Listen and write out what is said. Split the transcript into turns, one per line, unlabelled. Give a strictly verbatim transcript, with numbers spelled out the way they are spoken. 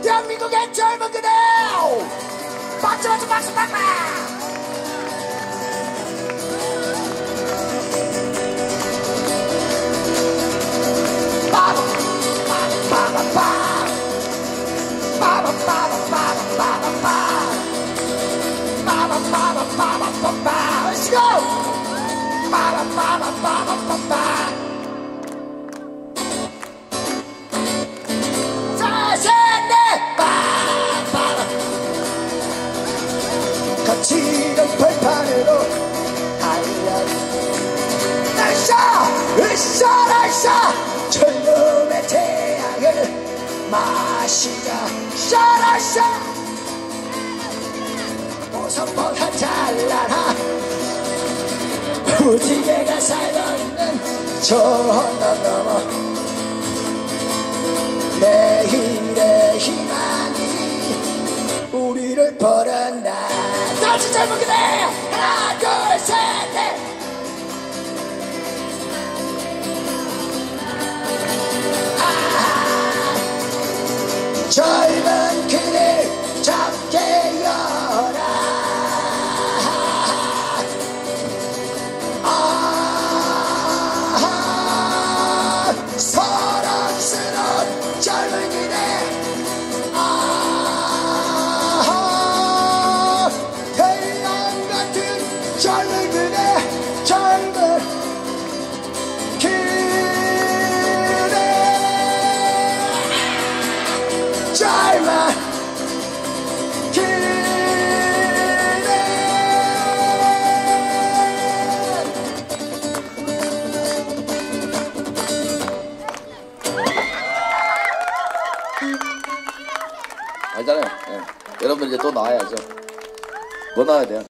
대한민국의 젊은 그대 박수 박수 박수 박수. Let's go! 거칠은 벌판으로 달려 날샤 으쌰 날샤 철놈의 태양을 마시자 샤라샤 보석보석 찬란한 무지개가 살아있는 저 언덕 넘어 내일의 희망이 우리를 버렸나. 다시 젊은 그대 하나 둘 셋 넷. 아, 젊은 그대 잡게 열어. 아, 사랑스러운 젊은 그대. 아, 태양 같은 젊은 그대, 젊은 그대, 젊은
알잖아요. 예. 여러분들 이제 또 나와야죠. 뭐 나와야 돼요?